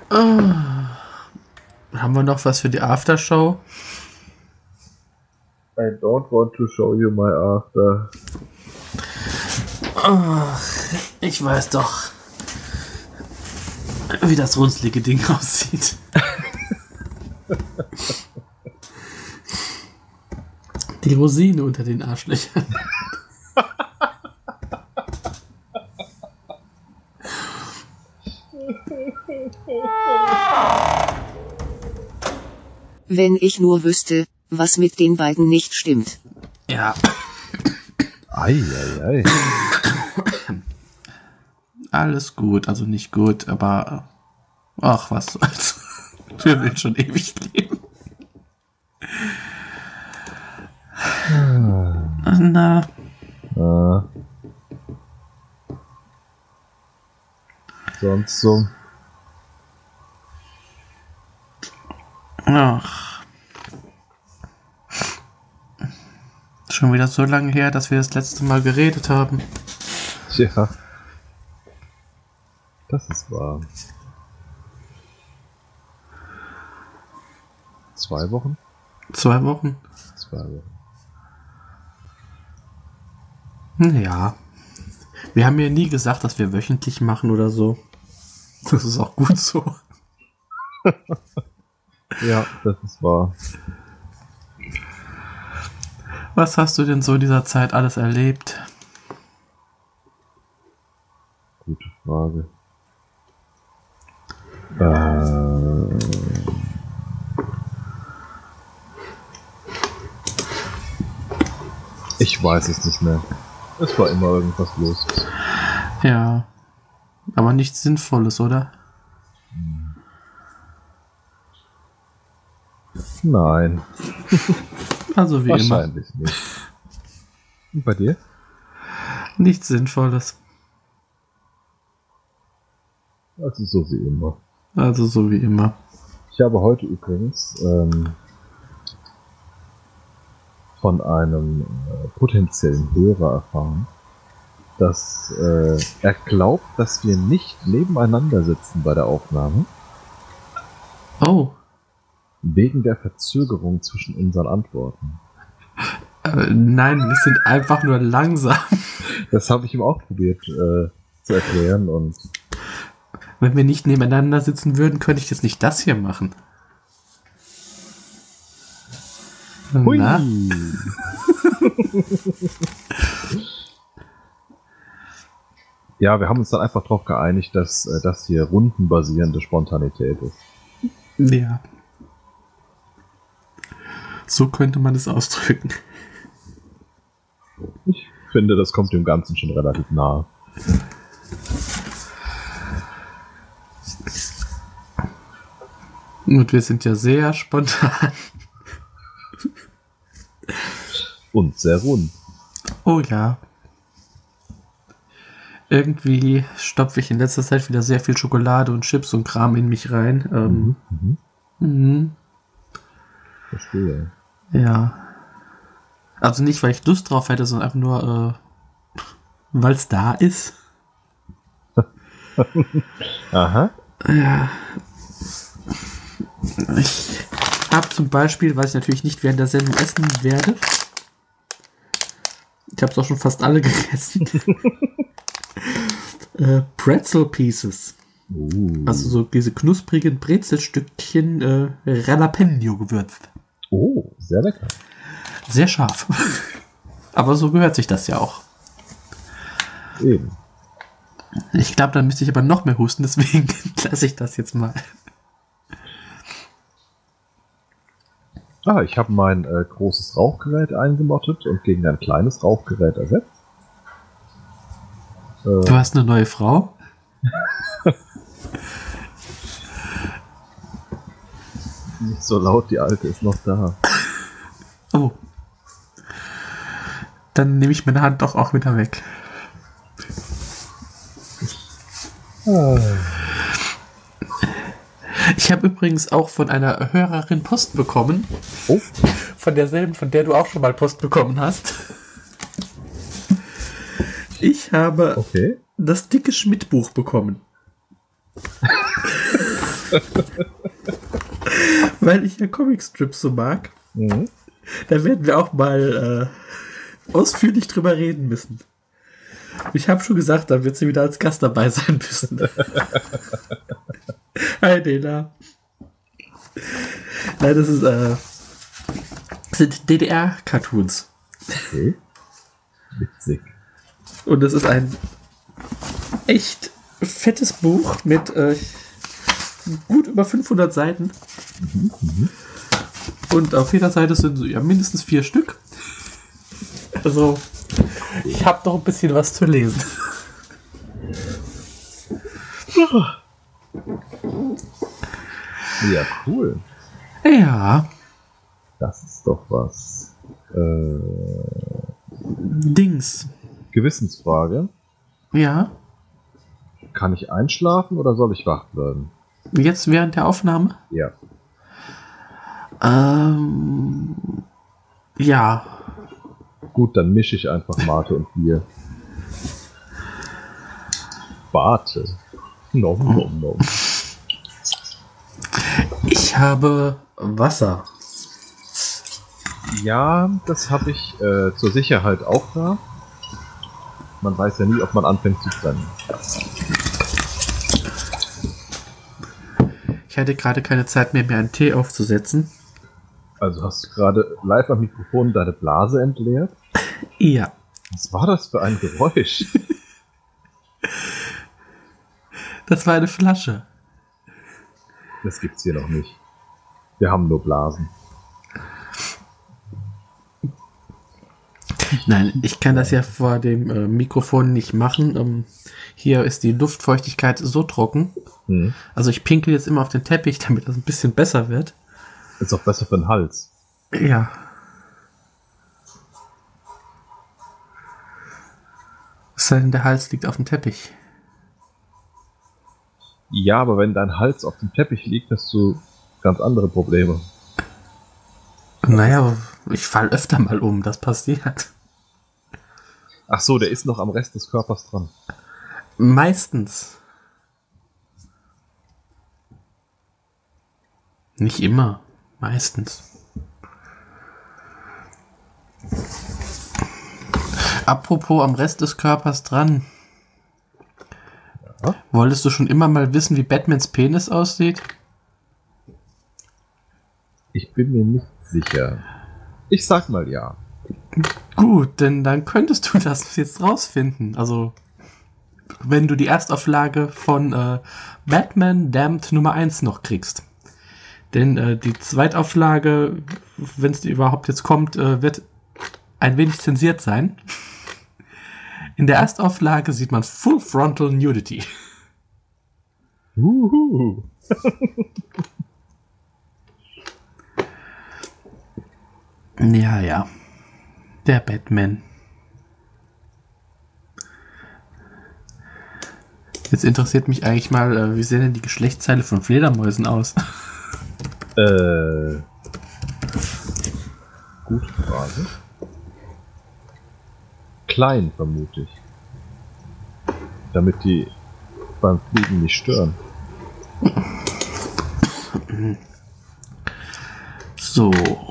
Haben wir noch was für die Aftershow? I don't want to show you my after. Ich weiß doch, wie das runzlige Ding aussieht. Die Rosine unter den Arschlöchern. Wenn ich nur wüsste, was mit den beiden nicht stimmt. Ja. Ei. Alles gut, also nicht gut, aber ach, was soll's. Wir will schon ewig leben. Na. Sonst so. Ach. Schon wieder so lange her, dass wir das letzte Mal geredet haben. Tja. Das ist wahr. 2 Wochen? 2 Wochen? 2 Wochen. Ja. Wir haben ja nie gesagt, dass wir wöchentlich machen oder so. Das ist auch gut so. Ja, das ist wahr. Was hast du denn so in dieser Zeit alles erlebt? Gute Frage. Ich weiß es nicht mehr. Es war immer irgendwas los. Ja. Aber nichts Sinnvolles, oder? Nein. Also wie immer. Wahrscheinlich nicht. Und bei dir? Nichts Sinnvolles. Also so wie immer. Also so wie immer. Ich habe heute übrigens von einem potenziellen Hörer erfahren, dass er glaubt, dass wir nicht nebeneinander sitzen bei der Aufnahme. Oh. Wegen der Verzögerung zwischen unseren Antworten. Nein, wir sind einfach nur langsam. Das habe ich ihm auch probiert zu erklären und Wenn wir nicht nebeneinander sitzen würden, könnte ich jetzt nicht das hier machen. hui. Na? Ja, wir haben uns dann einfach darauf geeinigt, dass das hier rundenbasierende Spontanität ist. Ja. So könnte man es ausdrücken. Ich finde, das kommt dem Ganzen schon relativ nahe. Und wir sind ja sehr spontan. Und sehr rund. Oh ja. Irgendwie stopfe ich in letzter Zeit wieder sehr viel Schokolade und Chips und Kram in mich rein. Verstehe. Ja. Also nicht, weil ich Lust drauf hätte, sondern einfach nur, weil es da ist. Aha. Ja. Ich habe zum Beispiel, was ich natürlich nicht während der Sendung essen werde. Ich habe es auch schon fast alle gegessen. Pretzel Pieces. Also so diese knusprigen Brezelstückchen Jalapeno gewürzt. Oh, sehr lecker. Sehr scharf. Aber so gehört sich das ja auch. Eben. Ich glaube, dann müsste ich aber noch mehr husten, deswegen lasse ich das jetzt mal. Ich habe mein großes Rauchgerät eingemottet und gegen ein kleines Rauchgerät ersetzt. Du hast eine neue Frau? Nicht so laut, die alte ist noch da. Oh. Dann nehme ich meine Hand doch auch wieder weg. Ich habe übrigens auch von einer Hörerin Post bekommen. Oh. Von derselben, von der du auch schon mal Post bekommen hast. Ich habe das dicke Schmidt-Buch bekommen. Weil ich ja Comicstrips so mag. Mhm. Da werden wir auch mal ausführlich drüber reden müssen. Ich habe schon gesagt, da wird sie wieder als Gast dabei sein müssen. Hi, Dela. Nein, das sind DDR-Cartoons. Okay. Witzig. Und das ist ein echt fettes Buch mit gut über 500 Seiten. Und auf jeder Seite sind so, ja, mindestens 4 Stück. Also, ich habe noch ein bisschen was zu lesen. Ja, cool. Ja, Das ist doch was. Dings. Gewissensfrage. Ja, Kann ich einschlafen oder soll ich wach bleiben? jetzt während der Aufnahme? Ja. Ja. Gut, dann mische ich einfach Mate und Bier. Warte. Nom, nom, nom. Ich habe Wasser. Ja, das habe ich zur Sicherheit auch da. Man weiß ja nie, ob man anfängt zu brennen. Ich hatte gerade keine Zeit mehr, mir einen Tee aufzusetzen. Also hast du gerade live am Mikrofon deine Blase entleert? Ja. Was war das für ein Geräusch? Das war eine Flasche. Das gibt's hier noch nicht. Wir haben nur Blasen. Nein, ich kann das ja vor dem Mikrofon nicht machen. Hier ist die Luftfeuchtigkeit so trocken. Also ich pinkel jetzt immer auf den Teppich, damit das ein bisschen besser wird. Ist auch besser für den Hals. Ja. Es sei denn, der Hals liegt auf dem Teppich. Ja, aber wenn dein Hals auf dem Teppich liegt, hast du ganz andere Probleme. Naja, ich falle öfter mal um, das passiert. Ach so, der ist noch am Rest des Körpers dran. Meistens. Nicht immer, meistens. Apropos am Rest des Körpers dran. Ja. Wolltest du schon immer mal wissen, wie Batmans Penis aussieht? Ich bin mir nicht sicher. Ich sag mal ja. Gut, denn dann könntest du das jetzt rausfinden. Also, wenn du die Erstauflage von Batman Damned Nummer 1 noch kriegst. Denn die Zweitauflage, wenn es überhaupt jetzt kommt, wird ein wenig zensiert sein. In der Erstauflage sieht man Full Frontal Nudity. Uhu. Ja, ja. Der Batman. Jetzt interessiert mich eigentlich mal, wie sehen denn die Geschlechtsteile von Fledermäusen aus? Gute Frage. Klein, vermute ich. Damit die beim Fliegen nicht stören. So.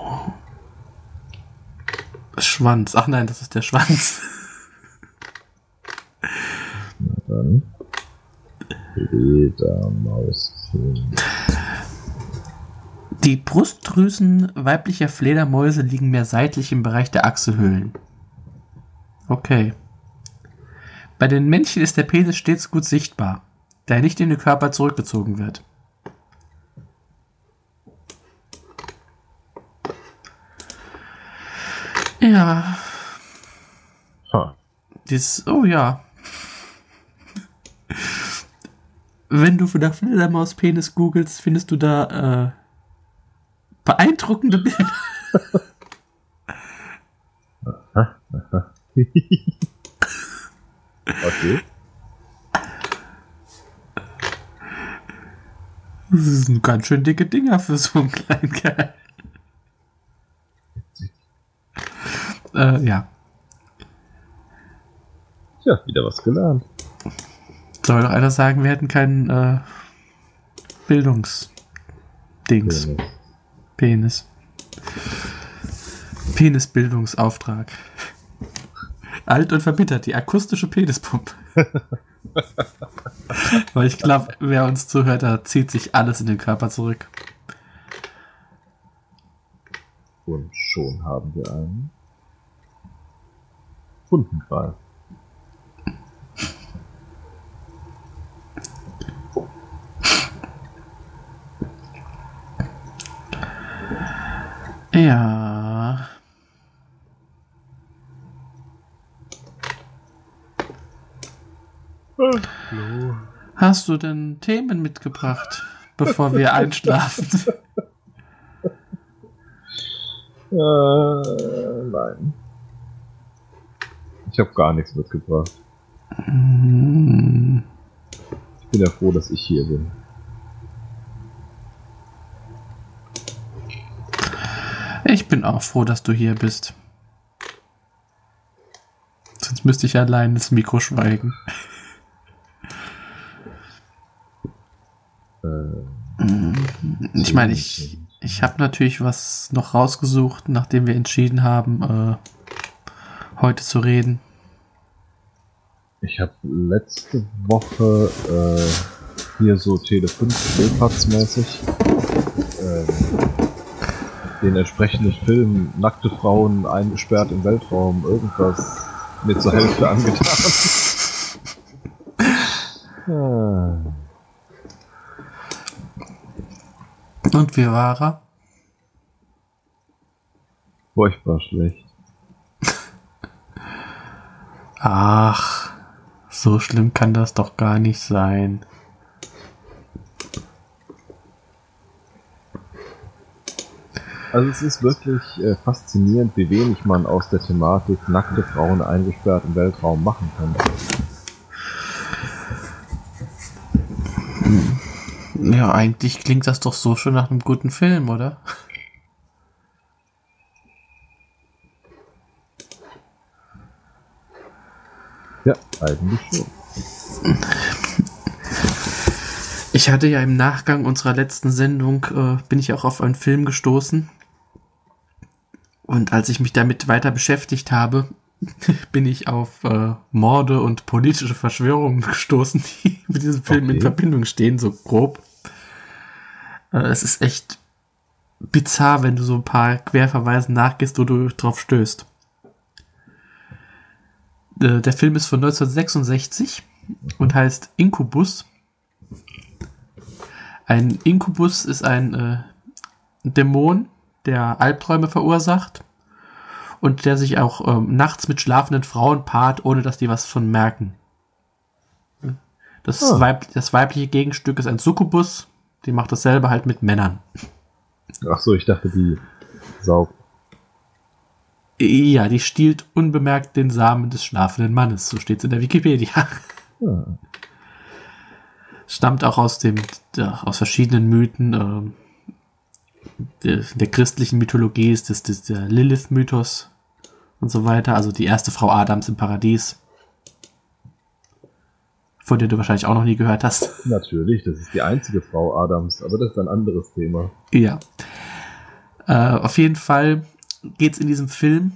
Schwanz. Ach nein, das ist der Schwanz. Na dann. Fledermaus. Die Brustdrüsen weiblicher Fledermäuse liegen mehr seitlich im Bereich der Achselhöhlen. Okay. Bei den Männchen ist der Penis stets gut sichtbar, da er nicht in den Körper zurückgezogen wird. Ja. Oh ja. Wenn du nach Fledermaus-Penis googelst, findest du da beeindruckende Bilder. Okay. Das sind ganz schön dicke Dinger für so einen kleinen Kerl. Ja. Tja, wieder was gelernt. Soll doch einer sagen, wir hätten keinen Bildungsdings. Penis. Penisbildungsauftrag. Alt und verbittert, die akustische Penispumpe. Weil ich glaube, wer uns zuhört, da zieht sich alles in den Körper zurück. Und schon haben wir einen Fundenkreis. Ja. Hallo. Hast du denn Themen mitgebracht, bevor wir einschlafen? Nein. Ich habe gar nichts mitgebracht. Ich bin ja froh, dass ich hier bin. Ich bin auch froh, dass du hier bist. Sonst müsste ich allein ins Mikro schweigen. Ich meine, ich habe natürlich was noch rausgesucht, nachdem wir entschieden haben, heute zu reden. Ich habe letzte Woche hier so Tele5 Stillfahrtsmäßig den entsprechenden Film Nackte Frauen eingesperrt im Weltraum irgendwas mir zur Hälfte angetan. Und wie war er? Furchtbar schlecht. Ach, so schlimm kann das doch gar nicht sein. Also es ist wirklich faszinierend, wie wenig man aus der Thematik nackte Frauen eingesperrt im Weltraum machen kann. Ja, eigentlich klingt das doch so schon nach einem guten Film, oder? Ja, eigentlich schon. Ich hatte ja im Nachgang unserer letzten Sendung, bin ich auch auf einen Film gestoßen. Und als ich mich damit weiter beschäftigt habe, bin ich auf Morde und politische Verschwörungen gestoßen, die mit diesem Film in Verbindung stehen, so grob. Es ist echt bizarr, wenn du so ein paar Querverweisen nachgehst, wo du drauf stößt. Der Film ist von 1966 und heißt Inkubus. Ein Inkubus ist ein Dämon, der Albträume verursacht und der sich auch nachts mit schlafenden Frauen paart, ohne dass die was von merken. Das weibliche Gegenstück ist ein Succubus, die macht dasselbe halt mit Männern. Ach so, ich dachte, die saugt. Ja, die stiehlt unbemerkt den Samen des schlafenden Mannes, so steht es in der Wikipedia. Ja. Stammt auch aus verschiedenen Mythen. Der christlichen Mythologie ist das der Lilith-Mythos und so weiter, also die erste Frau Adams im Paradies, von der du wahrscheinlich auch noch nie gehört hast. Natürlich, das ist die einzige Frau Adams, aber das ist ein anderes Thema. Ja. Auf jeden Fall geht es in diesem Film,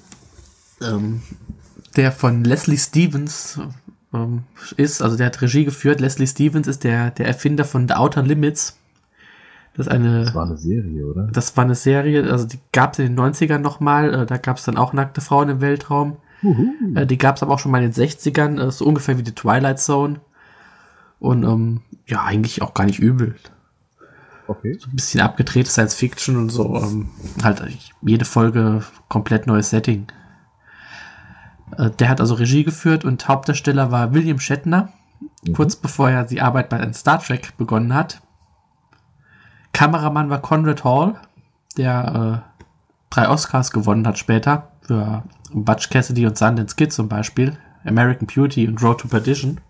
der von Leslie Stevens ist, also der hat Regie geführt. Leslie Stevens ist der Erfinder von The Outer Limits. Das war eine Serie, oder? Das war eine Serie, also die gab es in den 90ern nochmal, da gab es dann auch nackte Frauen im Weltraum. Die gab es aber auch schon mal in den 60ern, so ungefähr wie die Twilight Zone. Und ja, eigentlich auch gar nicht übel. Okay. So ein bisschen abgedrehte Science Fiction und so, halt jede Folge komplett neues Setting. Der hat also Regie geführt und Hauptdarsteller war William Shatner, kurz bevor er die Arbeit bei Star Trek begonnen hat. Kameramann war Conrad Hall, der 3 Oscars gewonnen hat später, für Butch Cassidy und Sundance Kid zum Beispiel, American Beauty und Road to Perdition.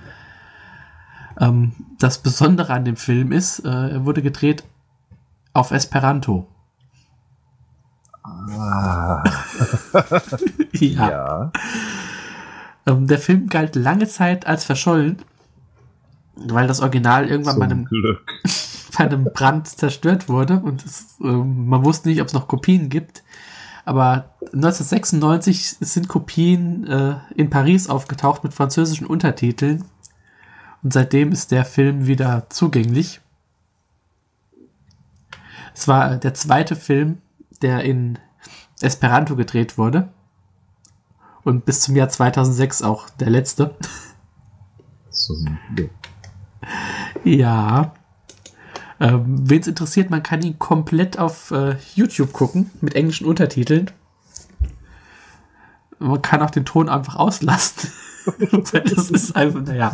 Das Besondere an dem Film ist, er wurde gedreht auf Esperanto. Ah. Ja. Der Film galt lange Zeit als verschollen. weil das Original irgendwann Zum Glück. bei einem Brand zerstört wurde und man wusste nicht, ob es noch Kopien gibt. Aber 1996 sind Kopien in Paris aufgetaucht mit französischen Untertiteln und seitdem ist der Film wieder zugänglich. Es war der zweite Film, der in Esperanto gedreht wurde und bis zum Jahr 2006 auch der letzte. Zum Glück. Ja. Wen es interessiert, man kann ihn komplett auf YouTube gucken, mit englischen Untertiteln. Man kann auch den Ton einfach auslassen. Das ist einfach, naja.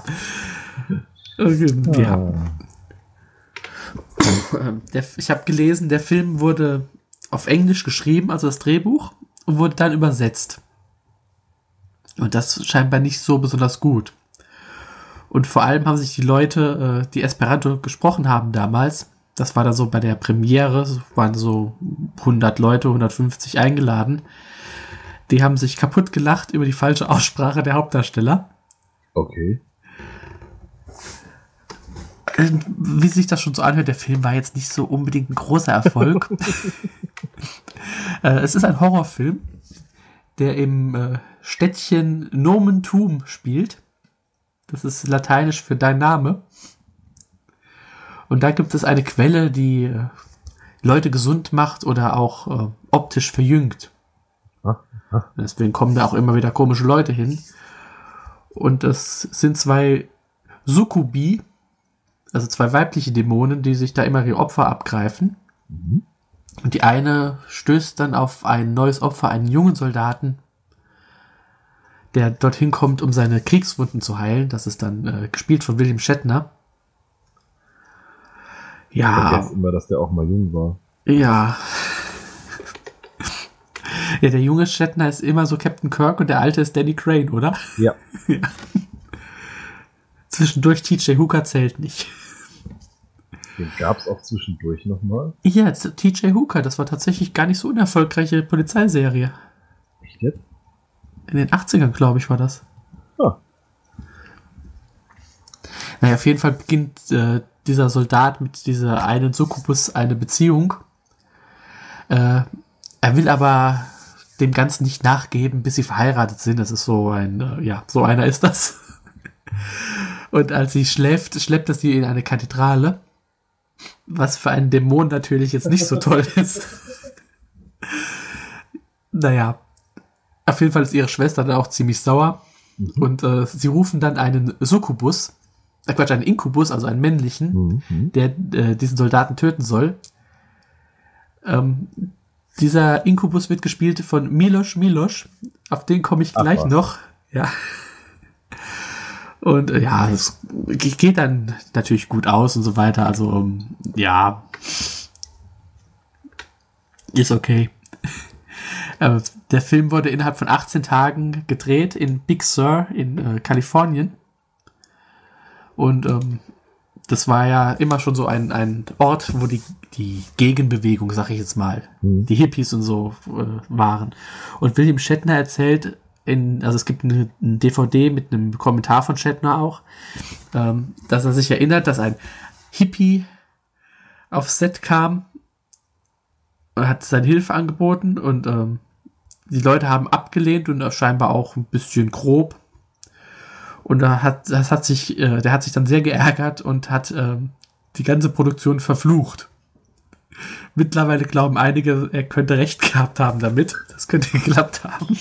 Ja. Ich habe gelesen, der Film wurde auf Englisch geschrieben, also das Drehbuch, und wurde dann übersetzt. Und das scheinbar nicht so besonders gut. Und vor allem haben sich die Leute, die Esperanto gesprochen haben damals, das war da so bei der Premiere, waren so 100 Leute, 150 eingeladen, die haben sich kaputt gelacht über die falsche Aussprache der Hauptdarsteller. Okay. Wie sich das schon so anhört, der Film war jetzt nicht so unbedingt ein großer Erfolg. Es ist ein Horrorfilm, der im Städtchen Nomentum spielt. Das ist lateinisch für dein Name. Und da gibt es eine Quelle, die Leute gesund macht oder auch optisch verjüngt. Deswegen kommen da auch immer wieder komische Leute hin. Und das sind zwei Sukkubi, also zwei weibliche Dämonen, die sich da immer ihre Opfer abgreifen. Mhm. Und die eine stößt dann auf ein neues Opfer, einen jungen Soldaten, der dorthin kommt, um seine Kriegswunden zu heilen. Das ist dann gespielt von William Shatner. Ja. Ich vergesse immer, dass der auch mal jung war. Ja. Ja, der junge Shatner ist immer so Captain Kirk und der alte ist Danny Crane, oder? Ja. Ja. Zwischendurch TJ Hooker zählt nicht. Den gab es auch zwischendurch nochmal. Ja, TJ Hooker, das war tatsächlich gar nicht so unerfolgreiche Polizeiserie. Echt jetzt? In den 80ern, glaube ich, war das. Ja. Naja, auf jeden Fall beginnt dieser Soldat mit dieser einen Succubus eine Beziehung. Er will aber dem Ganzen nicht nachgeben, bis sie verheiratet sind. Das ist so ein, so einer ist das. Und als sie schläft, schleppt er sie in eine Kathedrale. Was für einen Dämon natürlich jetzt nicht so toll ist. Naja. Auf jeden Fall ist ihre Schwester dann auch ziemlich sauer. Mhm. Und sie rufen dann einen Succubus, einen Inkubus, also einen männlichen, der diesen Soldaten töten soll. Dieser Inkubus wird gespielt von Milos. Auf den komme ich gleich noch. Ja. Und es geht dann natürlich gut aus und so weiter. Also, ist okay. Der Film wurde innerhalb von 18 Tagen gedreht in Big Sur in Kalifornien. Und das war ja immer schon so ein Ort, wo die Gegenbewegung, sag ich jetzt mal, die Hippies und so waren. Und William Shatner erzählt, also es gibt eine DVD mit einem Kommentar von Shatner auch, dass er sich erinnert, dass ein Hippie aufs Set kam und hat seine Hilfe angeboten und die Leute haben abgelehnt und scheinbar auch ein bisschen grob. Und der hat sich dann sehr geärgert und hat die ganze Produktion verflucht. Mittlerweile glauben einige, er könnte recht gehabt haben damit. Das könnte geklappt haben.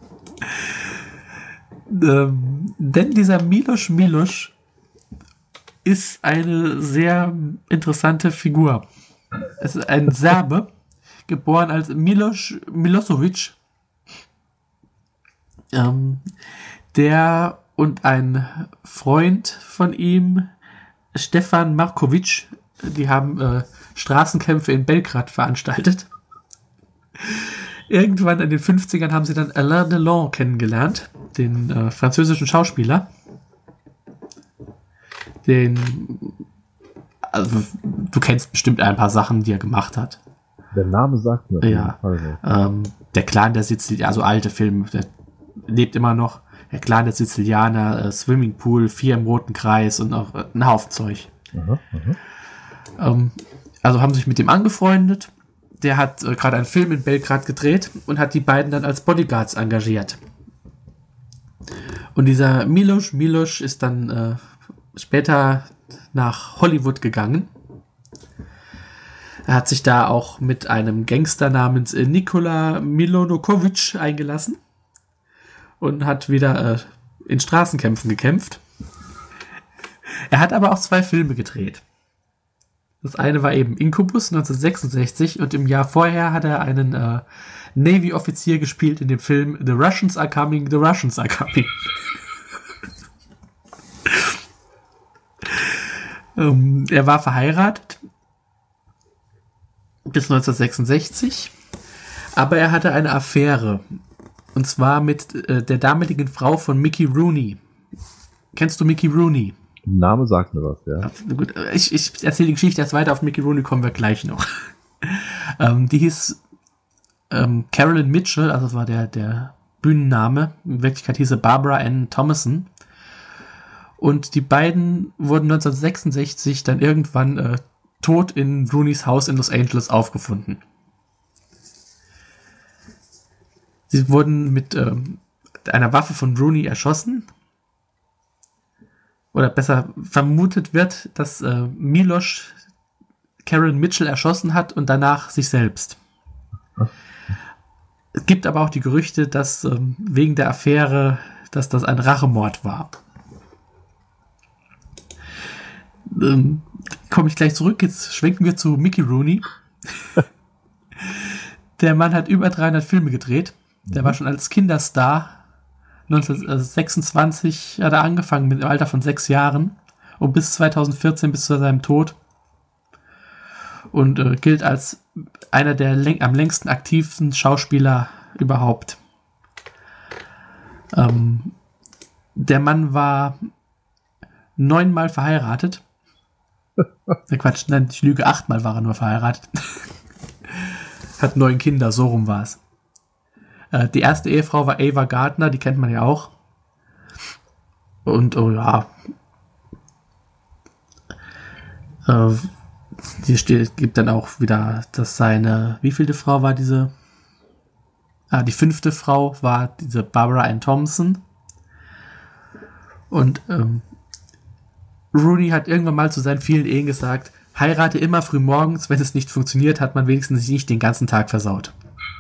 Denn dieser Milos ist eine sehr interessante Figur. Es ist ein Serbe, geboren als Milosevic, der und ein Freund von ihm, Stefan Markovic, die haben Straßenkämpfe in Belgrad veranstaltet. Irgendwann in den 50ern haben sie dann Alain Delon kennengelernt, den französischen Schauspieler. Also, du kennst bestimmt ein paar Sachen, die er gemacht hat. Der Name sagt mir. Ja. Der Clan der Sizilien, also alte Filme, der lebt immer noch. der Clan der Sizilianer, Swimmingpool, 4 im Roten Kreis und auch ein Haufen Zeug. Also haben sich mit dem angefreundet. Der hat gerade einen Film in Belgrad gedreht und hat die beiden dann als Bodyguards engagiert. Und dieser Miloš ist dann später nach Hollywood gegangen. Er hat sich da auch mit einem Gangster namens Nikola Milonokovic eingelassen und hat wieder in Straßenkämpfen gekämpft. Er hat aber auch 2 Filme gedreht. Das eine war eben Incubus 1966 und im Jahr vorher hat er einen Navy-Offizier gespielt in dem Film The Russians Are Coming, The Russians Are Coming. Er war verheiratet bis 1966, aber er hatte eine Affäre. Und zwar mit der damaligen Frau von Mickey Rooney. Kennst du Mickey Rooney? Name sagt mir was, ja. Gut, ich erzähle die Geschichte erst weiter, auf Mickey Rooney kommen wir gleich noch. Die hieß Carolyn Mitchell, also das war der Bühnenname. In Wirklichkeit hieß sie Barbara Ann Thomason. Und die beiden wurden 1966 dann irgendwann tot in Rooneys Haus in Los Angeles aufgefunden. Sie wurden mit einer Waffe von Rooney erschossen. Oder besser vermutet wird, dass Miloš Karen Mitchell erschossen hat und danach sich selbst. Es gibt aber auch die Gerüchte, dass wegen der Affäre, dass das ein Rachemord war. Komme ich gleich zurück. Jetzt schwenken wir zu Mickey Rooney. Der Mann hat über 300 Filme gedreht. Der war schon als Kinderstar. 1926 hat er angefangen mit dem Alter von 6 Jahren und bis 2014, bis zu seinem Tod. Und gilt als einer der am längsten aktiven Schauspieler überhaupt. Der Mann war 9-mal verheiratet. Quatsch, nein, ich lüge, 8-mal war er nur verheiratet. Hat 9 Kinder, so rum war es. Die erste Ehefrau war Ava Gardner, die kennt man ja auch. Und, oh ja. Gibt dann auch wieder, dass seine, wie vielte Frau war diese? Die 5. Frau war diese Barbara Ann Thompson. Und Rooney hat irgendwann mal zu seinen vielen Ehen gesagt, heirate immer früh morgens, wenn es nicht funktioniert, hat man wenigstens nicht den ganzen Tag versaut.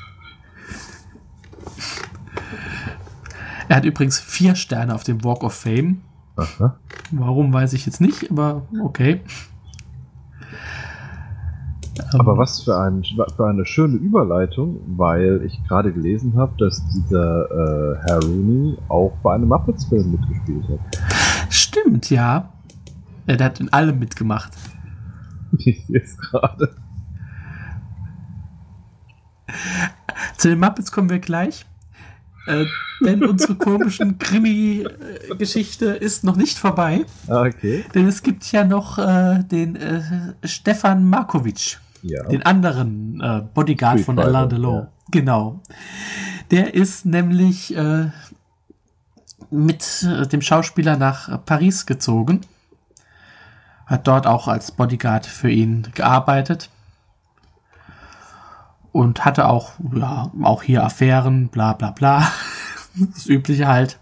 Er hat übrigens 4 Sterne auf dem Walk of Fame. Aha. Warum, weiß ich jetzt nicht, aber okay. Aber was für eine schöne Überleitung, weil ich gerade gelesen habe, dass dieser Herr Rooney auch bei einem Muppets-Film mitgespielt hat. Stimmt, ja. Der hat in allem mitgemacht. Jetzt gerade. Zu den Muppets kommen wir gleich. Denn unsere komischen Krimi-Geschichte ist noch nicht vorbei. Okay. Denn es gibt ja noch den Stefan Markovic, Ja. den anderen Bodyguard von Alain Delon. Ja. Genau. Der ist nämlich mit dem Schauspieler nach Paris gezogen. Hat dort auch als Bodyguard für ihn gearbeitet. Und hatte auch, ja, auch hier Affären, bla bla bla. Das Übliche halt.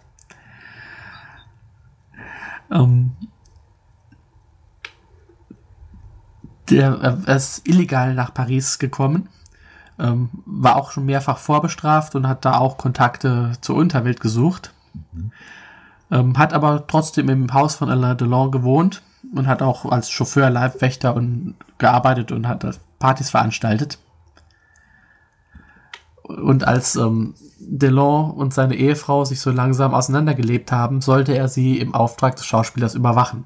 Der ist illegal nach Paris gekommen. War auch schon mehrfach vorbestraft und hat da auch Kontakte zur Unterwelt gesucht. Hat aber trotzdem im Haus von Alain Delon gewohnt und hat auch als Chauffeur, Leibwächter und gearbeitet und hat Partys veranstaltet. Und als Delon und seine Ehefrau sich so langsam auseinandergelebt haben, sollte er sie im Auftrag des Schauspielers überwachen.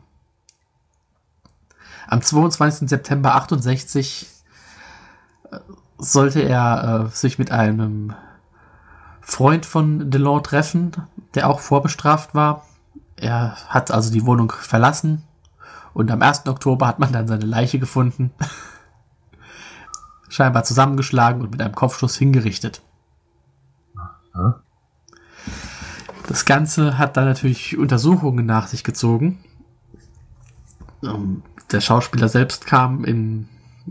Am 22. September 68 sollte er sich mit einem Freund von Delon treffen, der auch vorbestraft war. Er hat also die Wohnung verlassen und am 1. Oktober hat man dann seine Leiche gefunden. Scheinbar zusammengeschlagen und mit einem Kopfschuss hingerichtet. Aha. Das Ganze hat dann natürlich Untersuchungen nach sich gezogen. Der Schauspieler selbst kam in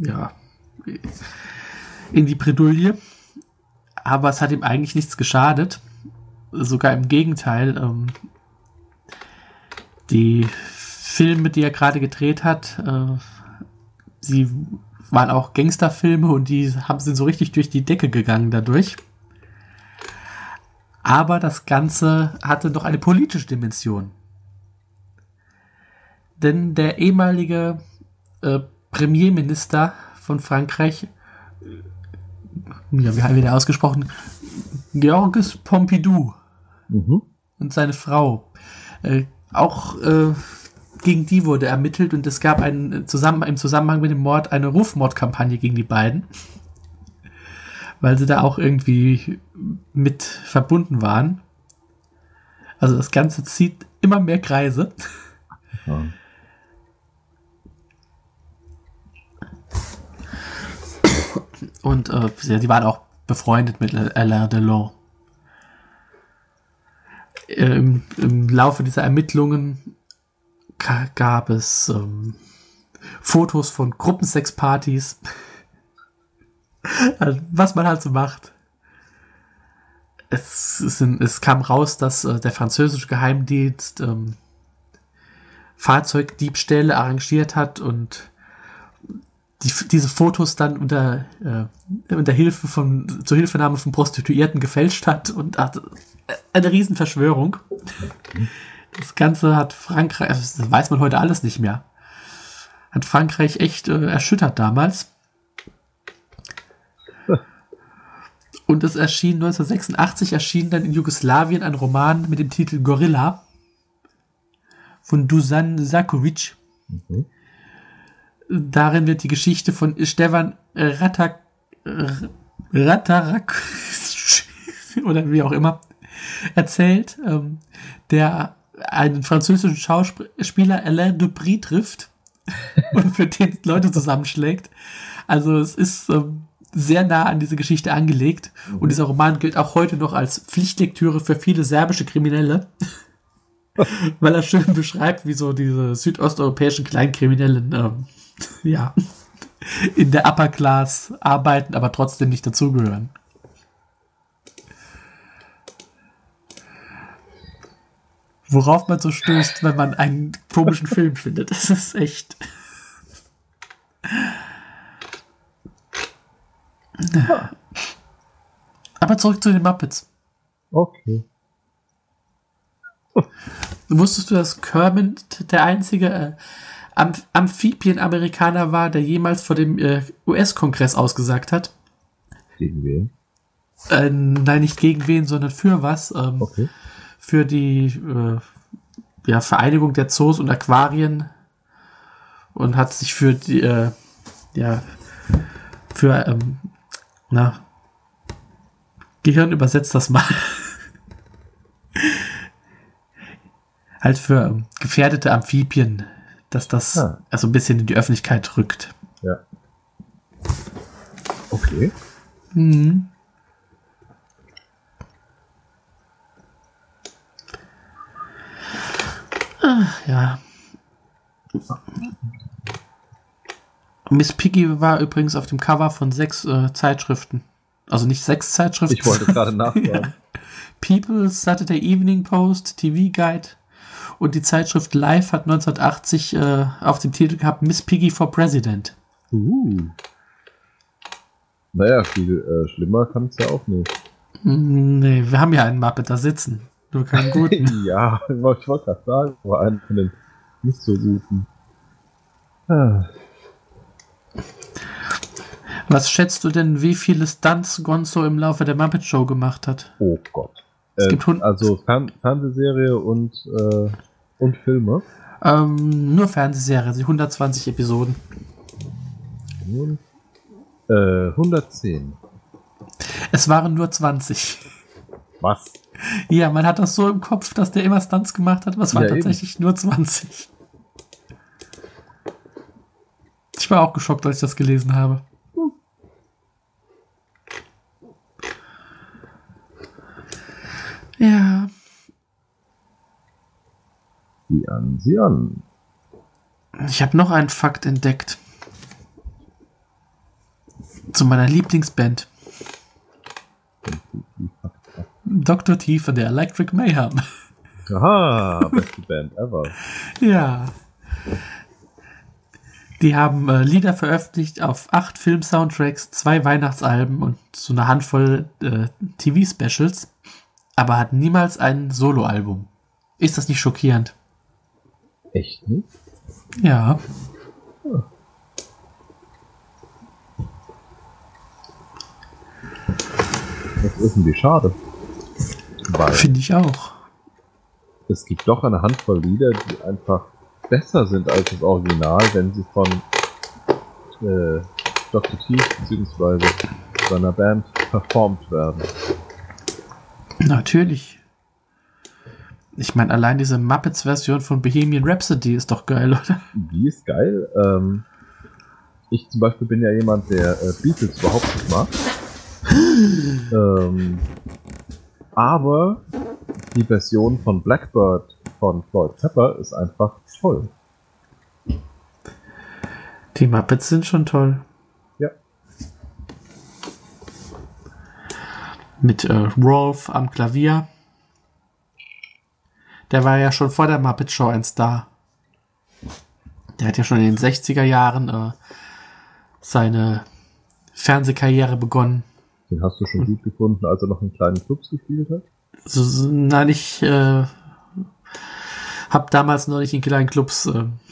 die Bredouille, aber es hat ihm eigentlich nichts geschadet. Sogar im Gegenteil. Die Filme, die er gerade gedreht hat, sie waren auch Gangsterfilme und die sind so richtig durch die Decke gegangen dadurch. Aber das Ganze hatte noch eine politische Dimension. Denn der ehemalige Premierminister von Frankreich, wie wird er ausgesprochen? Georges Pompidou und seine Frau. Auch gegen die wurde ermittelt und es gab im Zusammenhang mit dem Mord eine Rufmordkampagne gegen die beiden, weil sie da auch irgendwie mit verbunden waren. Also das Ganze zieht immer mehr Kreise. Ja. Und die waren auch befreundet mit Alain Delon. Im Laufe dieser Ermittlungen gab es Fotos von Gruppensexpartys. Also, was man halt so macht. Es kam raus, dass der französische Geheimdienst Fahrzeugdiebstähle arrangiert hat und diese Fotos dann unter zur Hilfenahme von Prostituierten gefälscht hat und eine Riesenverschwörung. Das Ganze hat Frankreich, das weiß man heute alles nicht mehr, hat Frankreich echt erschüttert damals. Und es erschien 1986 dann in Jugoslawien ein Roman mit dem Titel Gorilla von Dusan Sakovic. Darin wird die Geschichte von Stefan Ratarak oder wie auch immer erzählt, der einen französischen Schauspieler Alain Dupri trifft und für den Leute zusammenschlägt. Also es ist sehr nah an diese Geschichte angelegt und dieser Roman gilt auch heute noch als Pflichtlektüre für viele serbische Kriminelle, weil er schön beschreibt, wie so diese südosteuropäischen Kleinkriminellen in der Upper Class arbeiten, aber trotzdem nicht dazugehören. Worauf man so stößt, wenn man einen komischen Film findet. Das ist echt... Aber zurück zu den Muppets. Okay. Wusstest du, dass Kermit der einzige Amphibien-Amerikaner war, der jemals vor dem US-Kongress ausgesagt hat? Gegen wen? Nein, nicht gegen wen, sondern für was. Okay. Für die Vereinigung der Zoos und Aquarien und hat sich für die Gehirn übersetzt das mal. Halt für gefährdete Amphibien, dass das also ein bisschen in die Öffentlichkeit rückt. Ja. Okay. Mhm. Ja. Miss Piggy war übrigens auf dem Cover von 6 Zeitschriften. Also nicht 6 Zeitschriften. Ich wollte gerade nachfragen. Ja. People's Saturday Evening Post, TV Guide und die Zeitschrift Life hat 1980 auf dem Titel gehabt Miss Piggy for President. Naja, viel schlimmer kann es ja auch nicht. Nee, wir haben ja einen Muppet da sitzen. Nur keinen guten. Ja, ich wollte gerade sagen, aber einen von den nicht so guten. Was schätzt du denn, wie viele Stunts Gonzo im Laufe der Muppet Show gemacht hat? Oh Gott. Es gibt also Fernsehserie und Filme? Nur Fernsehserie, also 120 Episoden. 110. Es waren nur 20. Was? Ja, man hat das so im Kopf, dass der immer Stunts gemacht hat, aber es waren tatsächlich nur 20. Ich war auch geschockt, als ich das gelesen habe. Ja. Dann sieh an. Ich habe noch einen Fakt entdeckt. Zu meiner Lieblingsband. Dr. T von der Electric Mayhem. Aha, beste Band ever. Ja. Die haben Lieder veröffentlicht auf 8 Film-Soundtracks, 2 Weihnachtsalben und so eine Handvoll TV-Specials, aber hat niemals ein Soloalbum. Ist das nicht schockierend? Echt nicht? Ja. Das ist irgendwie schade. Weil Finde ich auch. es gibt doch eine Handvoll Lieder, die einfach besser sind als das Original, wenn sie von Dr. T bzw. seiner Band performt werden. Natürlich. Ich meine, allein diese Muppets-Version von Bohemian Rhapsody ist doch geil, oder? Die ist geil. Ich zum Beispiel bin ja jemand, der Beatles überhaupt nicht mag. Aber die Version von Blackbird von Floyd Pepper ist einfach toll. Die Muppets sind schon toll. Ja. Mit Rolf am Klavier. Der war ja schon vor der Muppet Show ein Star. Der hat ja schon in den 60er Jahren seine Fernsehkarriere begonnen. Den hast du schon gut gefunden, als er noch in kleinen Clubs gespielt hat? Nein, ich habe damals noch nicht in kleinen Clubs.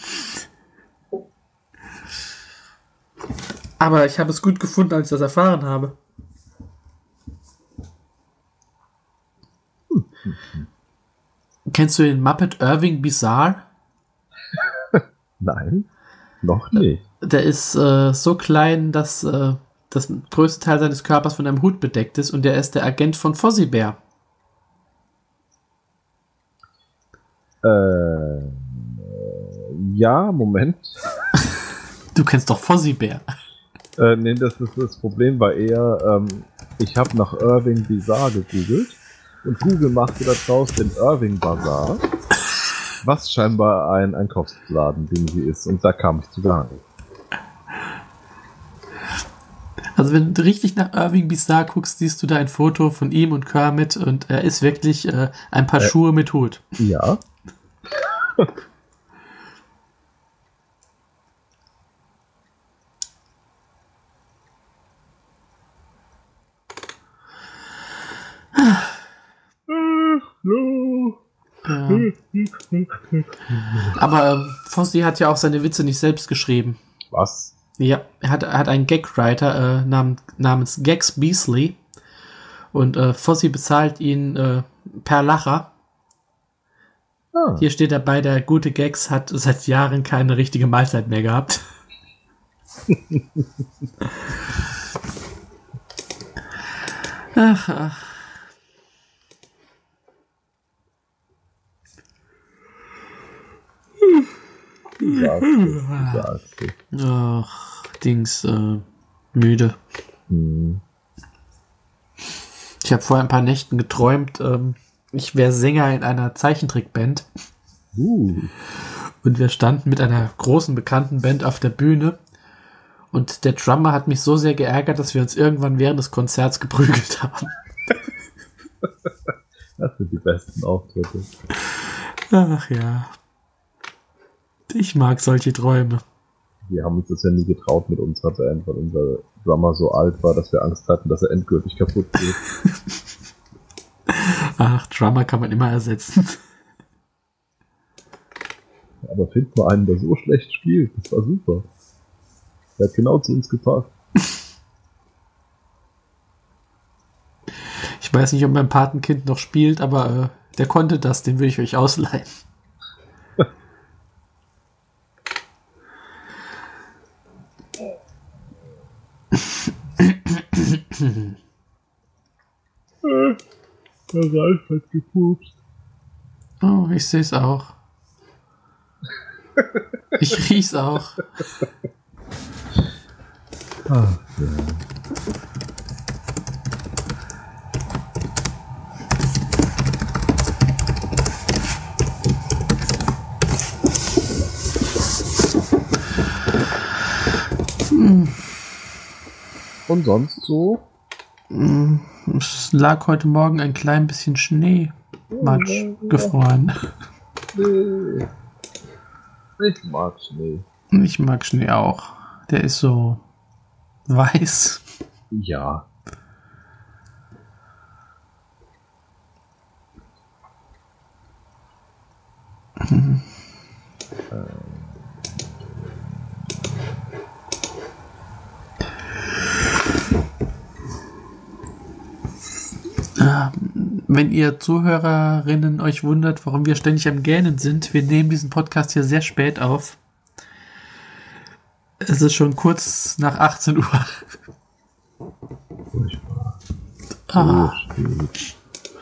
Aber ich habe es gut gefunden, als ich das erfahren habe. Kennst du den Muppet Irving Bizarre? Nein, noch nicht. Der ist so klein, dass das größte Teil seines Körpers von einem Hut bedeckt ist und der ist der Agent von Fozzie Bear. Ja, Moment. Du kennst doch Fozzie Bear. Nee, das Problem war eher, ich habe nach Irving Bizarre gegoogelt und Google machte daraus den Irving Bazaar, was scheinbar ein Einkaufsladen Ding ist, und da kam ich zu gar nicht. Also wenn du richtig nach Irving Bizarre guckst, siehst du da ein Foto von ihm und Kermit und er ist wirklich ein paar Schuhe mit Hut. Ja. Ja. Aber Fozzie hat ja auch seine Witze nicht selbst geschrieben. Was? Ja, er hat einen Gagwriter namens Gags Beasley und Fozzie bezahlt ihn per Lacher. Ah. Hier steht dabei, der gute Gags hat seit Jahren keine richtige Mahlzeit mehr gehabt. Ach. Sagst du. Ach, Dings, müde. Ich habe vor ein paar Nächten geträumt, ich wäre Sänger in einer Zeichentrickband. Und wir standen mit einer großen bekannten Band auf der Bühne. Und der Drummer hat mich so sehr geärgert, dass wir uns irgendwann während des Konzerts geprügelt haben. Das sind die besten Auftritte. Ach ja. Ich mag solche Träume. Wir haben uns das ja nie getraut mit unserer Band, weil unser Drummer so alt war, dass wir Angst hatten, dass er endgültig kaputt geht. Ach, Drummer kann man immer ersetzen. Aber find mal einen, der so schlecht spielt. Das war super. Der hat genau zu uns gepasst. Ich weiß nicht, ob mein Patenkind noch spielt, aber der konnte das, den will ich euch ausleihen. Der Ralf hat gepupst. Oh, ich sehe es auch. Ich riech's auch. Ach, ja. Und sonst so? Es lag heute Morgen ein klein bisschen Schnee. Matsch gefroren. Nee. Ich mag Schnee. Ich mag Schnee auch. Der ist so weiß. Ja. Wenn ihr Zuhörerinnen euch wundert, warum wir ständig am Gähnen sind, wir nehmen diesen Podcast hier sehr spät auf. Es ist schon kurz nach 18 Uhr. Furchtbar. Ah. So spät.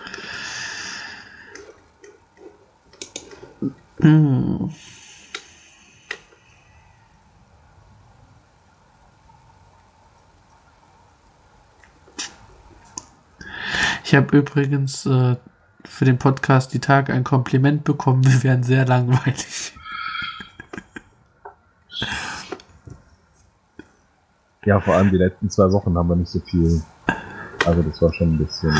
Ich habe übrigens für den Podcast die Tage ein Kompliment bekommen, wir wären sehr langweilig. Ja, vor allem die letzten 2 Wochen haben wir nicht so viel. Also das war schon ein bisschen...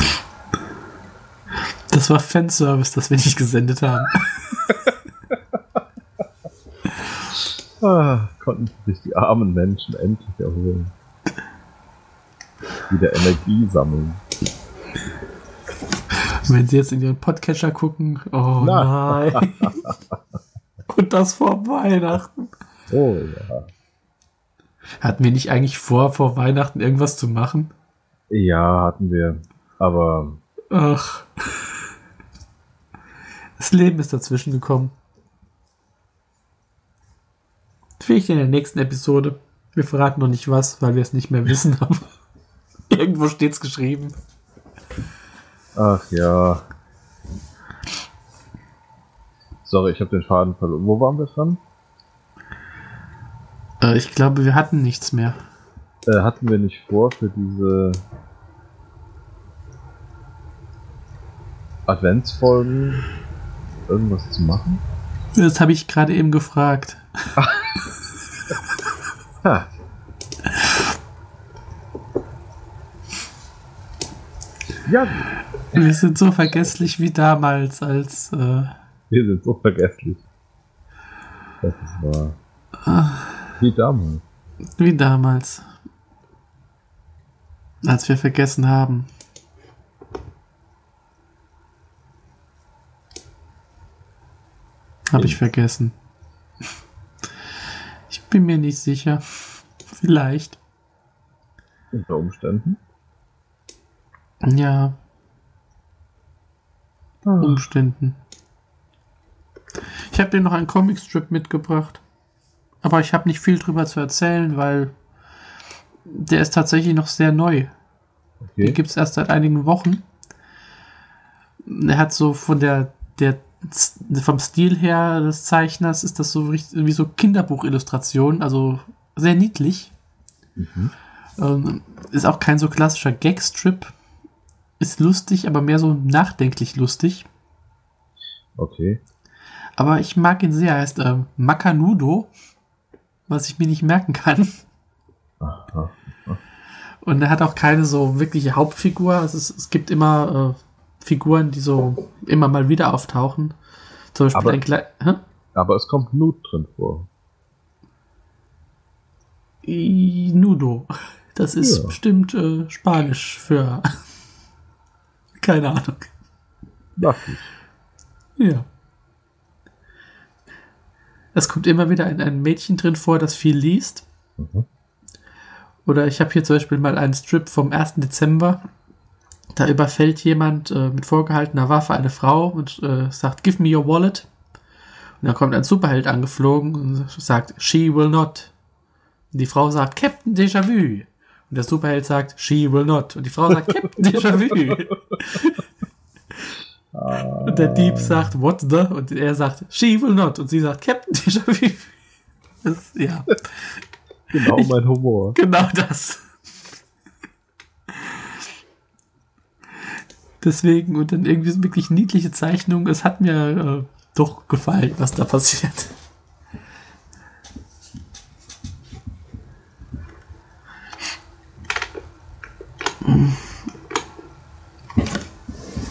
Das war Fanservice, das wir nicht gesendet haben. Konnten sich die armen Menschen endlich erholen. Wieder Energie sammeln. Wenn sie jetzt in ihren Podcatcher gucken, oh nein. Und das vor Weihnachten. Oh ja. Hatten wir nicht eigentlich vor Weihnachten irgendwas zu machen? Ja, hatten wir. Aber... Ach. Das Leben ist dazwischen gekommen. Vielleicht in der nächsten Episode. Wir verraten noch nicht was, weil wir es nicht mehr wissen. Aber irgendwo steht's geschrieben. Ach ja. Sorry, ich habe den Faden verloren. Wo waren wir dran? Ich glaube, wir hatten nichts mehr. Hatten wir nicht vor, für diese Adventsfolgen irgendwas zu machen? Das habe ich gerade eben gefragt. Ha. Ja, Wir sind so vergesslich wie damals, als... wir sind so vergesslich. Das ist wahr. Wie damals. Wie damals. Als wir vergessen haben. Habe ich vergessen. Ich bin mir nicht sicher. Vielleicht. Unter Umständen. Ja. Umständen. Ich habe dir noch einen Comicstrip mitgebracht. Aber ich habe nicht viel drüber zu erzählen, weil der ist tatsächlich noch sehr neu. Okay. Den gibt es erst seit einigen Wochen. Er hat so vom Stil her des Zeichners ist das so richtig, wie so Kinderbuchillustrationen, also sehr niedlich. Ist auch kein so klassischer Gagstrip. Ist lustig, aber mehr so nachdenklich lustig. Okay. Aber ich mag ihn sehr. Er heißt Macanudo, was ich mir nicht merken kann. Aha. Und er hat auch keine so wirkliche Hauptfigur. Also es gibt immer Figuren, die so immer mal wieder auftauchen. Zum Beispiel Aber- ein kleiner... Aber es kommt Nut drin vor. Nudo. Das ist Ja. bestimmt Spanisch für... keine Ahnung. Dachte ich. Ja. Es kommt immer wieder ein Mädchen drin vor, das viel liest. Mhm. Oder ich habe hier zum Beispiel mal einen Strip vom 1. Dezember. Da überfällt jemand mit vorgehaltener Waffe eine Frau und sagt, give me your wallet. Und dann kommt ein Superheld angeflogen und sagt, she will not. Und die Frau sagt, Captain Déjà-vu. Und der Superheld sagt, she will not. Und die Frau sagt, Captain Déjà-vu. Und der Dieb sagt, what the? Und er sagt, she will not. Und sie sagt, Captain Déjà-vu. Das, ja, Genau mein Humor. genau das. Deswegen, und dann irgendwie so wirklich niedliche Zeichnung. Es hat mir doch gefallen, was da passiert.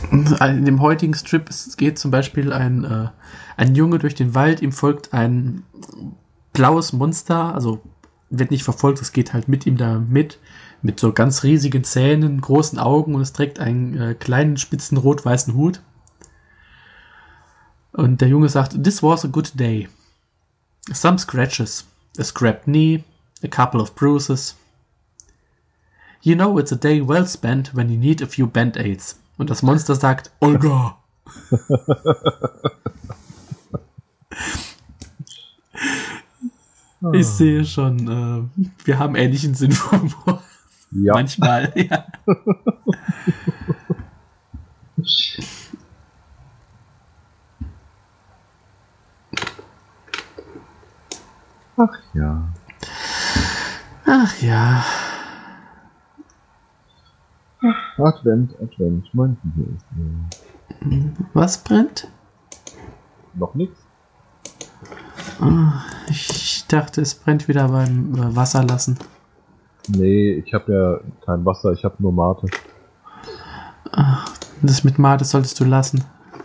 In dem heutigen Strip geht zum Beispiel ein Junge durch den Wald, ihm folgt ein blaues Monster, also wird nicht verfolgt, es geht halt mit ihm da mit so ganz riesigen Zähnen, großen Augen und es trägt einen kleinen, spitzen, rot-weißen Hut. Und der Junge sagt, "This was a good day. Some scratches, a scrapped knee, a couple of bruises. You know it's a day well spent when you need a few Band-Aids." Und das Monster sagt, "Olga." Ich sehe schon, wir haben ähnlichen Sinn vom Humor. Ja. Manchmal, ja. Ach ja. Ach ja. Advent, meinten wir es. Was brennt? Noch nichts? Ich dachte, es brennt wieder beim Wasser lassen. Nee, ich habe ja kein Wasser, ich habe nur Mate. Das mit Mate solltest du lassen.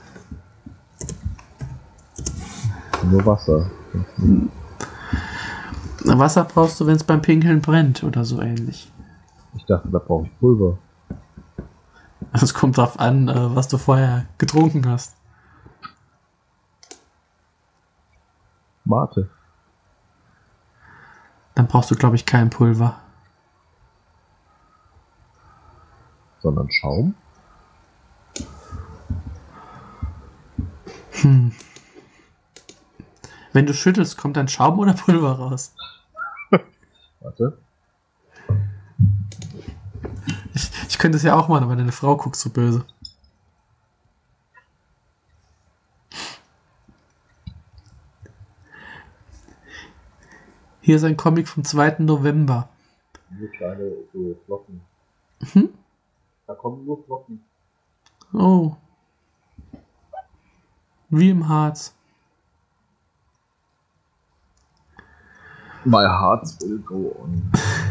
Nur Wasser. Wasser brauchst du, wenn es beim Pinkeln brennt oder so ähnlich. Ich dachte, da brauche ich Pulver. Es kommt drauf an, was du vorher getrunken hast. Mate. Dann brauchst du, glaube ich, kein Pulver. Sondern Schaum? Wenn du schüttelst, kommt dann Schaum oder Pulver raus? Warte. Ich könnte es ja auch machen, aber deine Frau guckt so böse. Hier ist ein Comic vom 2. November. Nur kleine so Flocken. Da kommen nur Flocken. Oh. Wie im Harz. My heart will go on.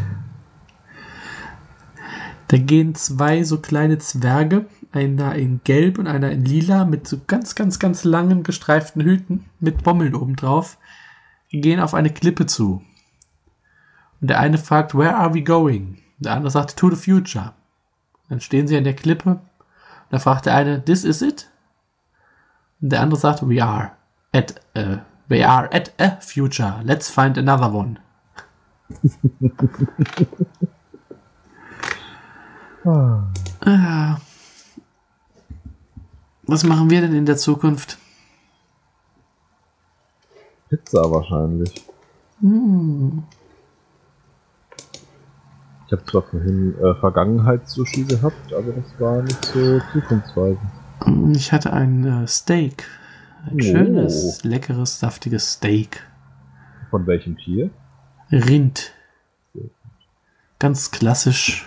Da gehen zwei so kleine Zwerge, einer in Gelb und einer in Lila, mit so ganz, ganz, ganz langen gestreiften Hüten mit Bommeln obendrauf, gehen auf eine Klippe zu. Und der eine fragt, "Where are we going?" Der andere sagt, "To the future." Dann stehen sie an der Klippe. Und da fragt der eine, "This is it?" Und der andere sagt, We are at a future. Let's find another one." Was machen wir denn in der Zukunft? Pizza wahrscheinlich. Ich habe zwar vorhin Vergangenheitssushi gehabt, aber das war nicht so zukunftsweisend. Ich hatte ein Steak. Ein schönes, leckeres, saftiges Steak. Von welchem Tier? Rind. Ganz klassisch.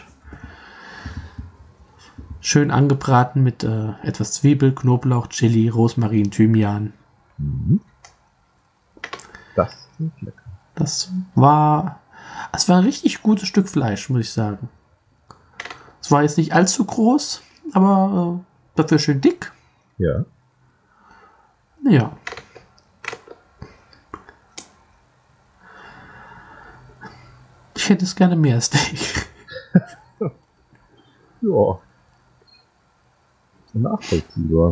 Schön angebraten mit etwas Zwiebel, Knoblauch, Chili, Rosmarin, Thymian. Das klingt lecker. Es war ein richtig gutes Stück Fleisch, muss ich sagen. Es war jetzt nicht allzu groß, aber dafür schön dick. Ja. Ja. Ich hätte es gerne mehr Steak. Ja. Nachvollziehbar.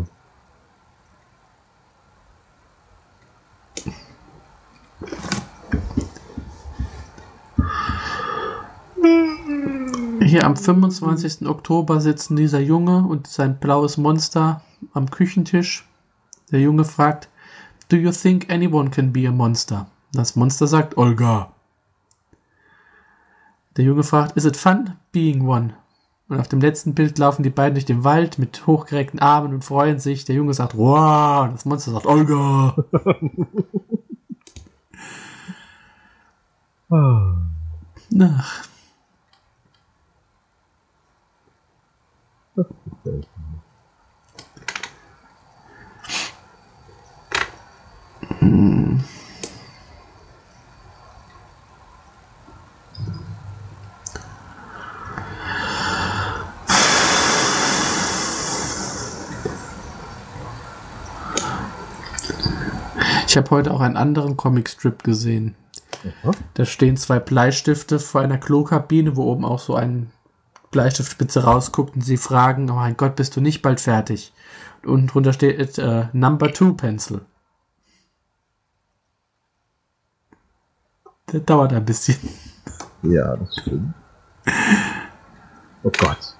Hier am 25. Oktober sitzen dieser Junge und sein blaues Monster am Küchentisch. Der Junge fragt, "Do you think anyone can be a monster?" Das Monster sagt, "Olga." Der Junge fragt, "Is it fun being one?" Und auf dem letzten Bild laufen die beiden durch den Wald mit hochgereckten Armen und freuen sich. Der Junge sagt, "Wow!" Und das Monster sagt, "Olga." Ach. Das gefällt mir. Ich habe heute auch einen anderen Comicstrip gesehen. Aha. Da stehen 2 Bleistifte vor einer Klokabine, wo oben auch so ein Bleistiftspitze rausguckt und sie fragen, oh mein Gott, bist du nicht bald fertig? Und drunter steht Number 2 Pencil. Das dauert ein bisschen. Ja, das stimmt. Oh Gott.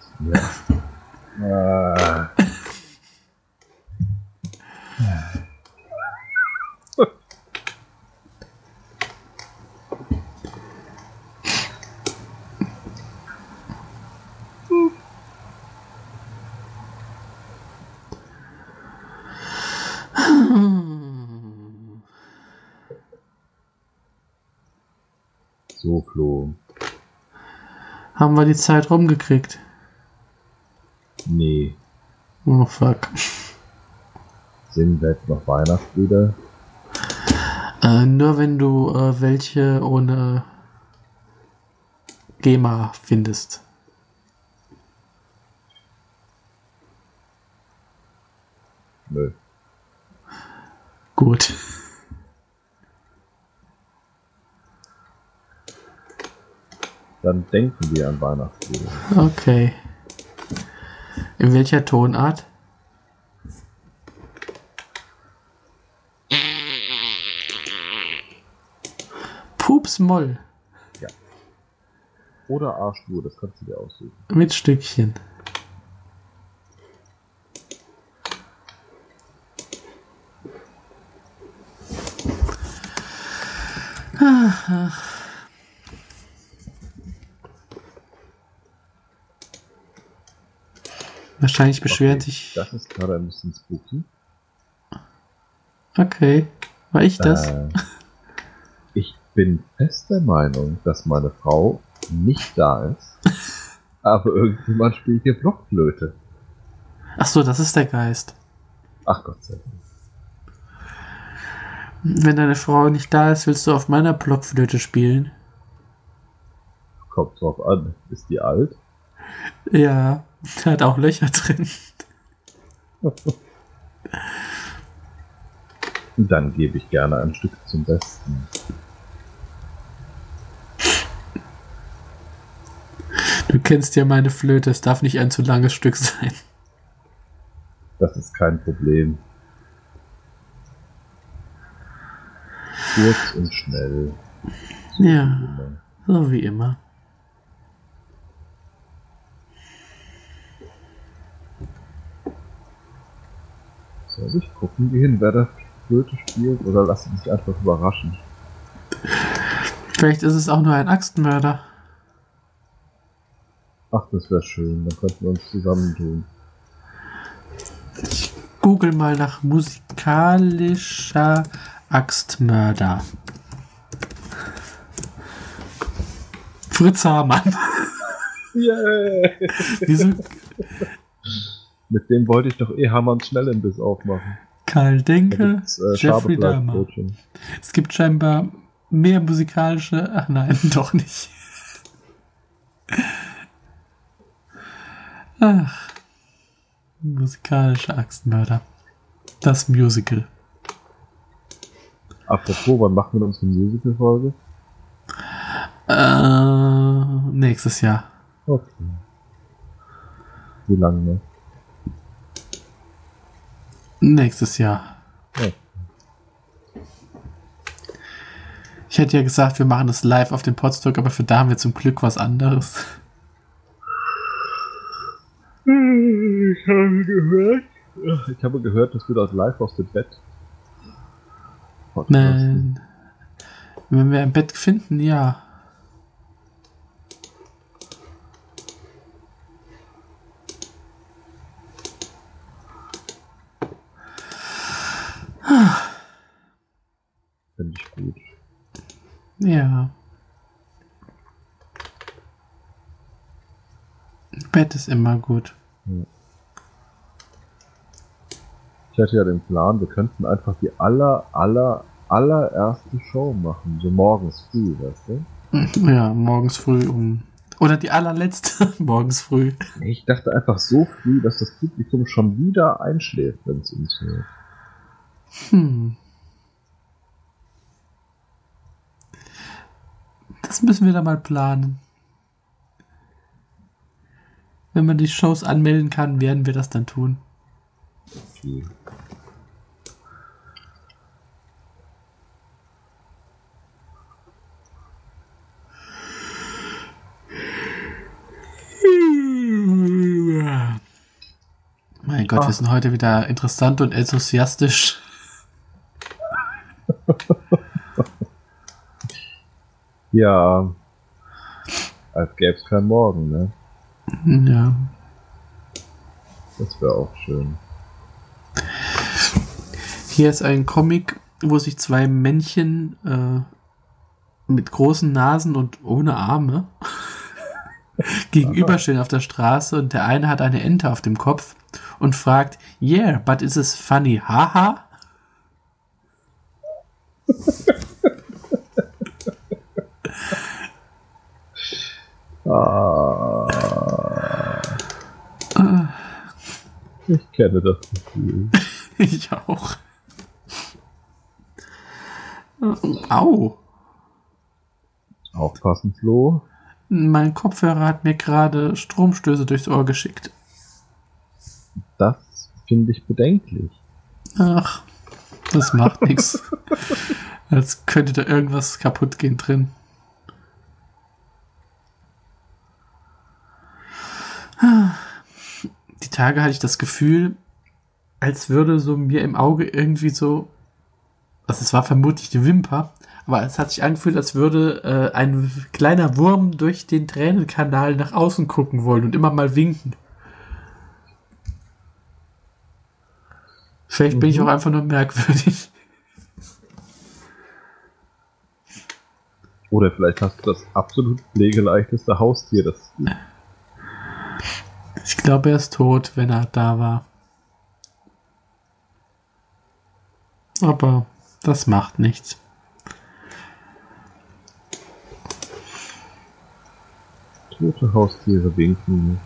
Ja. So, Flo. Haben wir die Zeit rumgekriegt? Nee. Oh fuck. Sind wir jetzt noch Weihnachtslieder? Nur wenn du welche ohne GEMA findest. Nö. Gut. Dann denken wir an Weihnachtslieder. Okay. In welcher Tonart? Pups Moll. Ja. Oder A-Stur, das kannst du dir aussuchen. Mit Stückchen. Wahrscheinlich beschweren sich. Das ist gerade ein bisschen spooky. Okay. War ich das? Ich bin fest der Meinung, dass meine Frau nicht da ist. Aber irgendjemand spielt hier Blockflöte. Ach so, das ist der Geist. Ach Gott sei Dank. Wenn deine Frau nicht da ist, willst du auf meiner Blockflöte spielen? Kommt drauf an. Ist die alt? Ja, hat auch Löcher drin. Dann gebe ich gerne ein Stück zum Besten. Du kennst ja meine Flöte, es darf nicht ein zu langes Stück sein. Das ist kein Problem. Kurz und schnell. Ja, so wie immer. Soll ich gucken gehen, wer da Flöte spielt, oder lass mich einfach überraschen? Vielleicht ist es auch nur ein Axtmörder. Ach, das wäre schön, dann könnten wir uns zusammentun. Ich google mal nach musikalischer Axtmörder. Fritz Hamann. Yeah. Wieso? Mit dem wollte ich doch Hammerns Schnellimbiss aufmachen. Karl Denke, Jeffrey Dahmer. Schabefleischbrötchen. Es gibt scheinbar mehr musikalische... Ach nein, doch nicht. Ach. Musikalische Axtmörder. Das Musical. Apropos, wann machen wir unsere Musical-Folge? Nächstes Jahr. Okay. Wie lange noch? Nächstes Jahr. Okay. Ich hätte ja gesagt, wir machen das live auf dem Podstock, aber für da haben wir zum Glück was anderes. Ich habe gehört, dass du das live aus dem Bett. Nein. Wenn wir ein Bett finden, ja. Finde ich gut. Ja. Bett ist immer gut. Ja. Ich hatte ja den Plan, wir könnten einfach die allererste Show machen, so morgens früh, weißt du? Ja, morgens früh oder die allerletzte morgens früh. Ich dachte einfach so früh, dass das Publikum schon wieder einschläft, wenn es uns hört. Das müssen wir da mal planen. Wenn man die Shows anmelden kann, werden wir das dann tun. Okay. Mein Gott, wir sind heute wieder interessant und enthusiastisch. Ja, als gäbe es kein Morgen, ne? Ja. Das wäre auch schön. Hier ist ein Comic, wo sich zwei Männchen mit großen Nasen und ohne Arme gegenüberstehen auf der Straße und der eine hat eine Ente auf dem Kopf und fragt, yeah, but is it funny, haha? Ich kenne das Gefühl. Ich auch. Au. Aufpassen, Flo. Mein Kopfhörer hat mir gerade Stromstöße durchs Ohr geschickt. Das finde ich bedenklich. Ach, das macht nichts. Als könnte da irgendwas kaputt gehen drin. Die Tage hatte ich das Gefühl, als würde so mir im Auge irgendwie so, also es war vermutlich die Wimper, aber es hat sich angefühlt, als würde ein kleiner Wurm durch den Tränenkanal nach außen gucken wollen und immer mal winken. Vielleicht bin ich auch einfach nur merkwürdig. Oder vielleicht hast du das absolut pflegeleichteste Haustier, das es gibt. Ich glaube, er ist tot, wenn er da war. Aber das macht nichts. Tote Haustiere winken.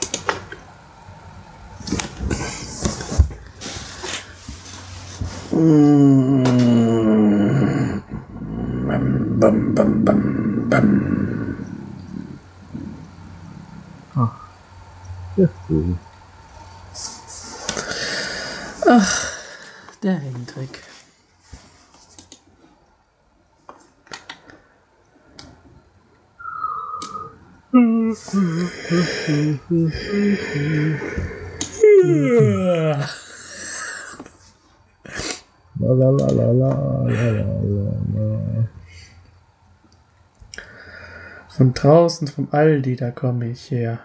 Ach, der Vogel. Ach, der Hendrik. La la la la la la la. Von draußen vom Aldi, da komme ich her.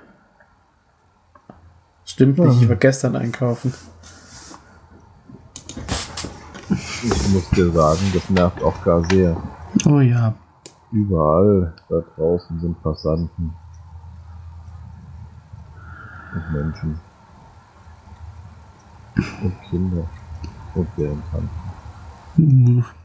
Stimmt nicht, ich war gestern einkaufen. Ich muss dir sagen, das nervt auch gar sehr. Oh ja. Überall da draußen sind Passanten. Und Menschen. Und Kinder. Und deren Tanten.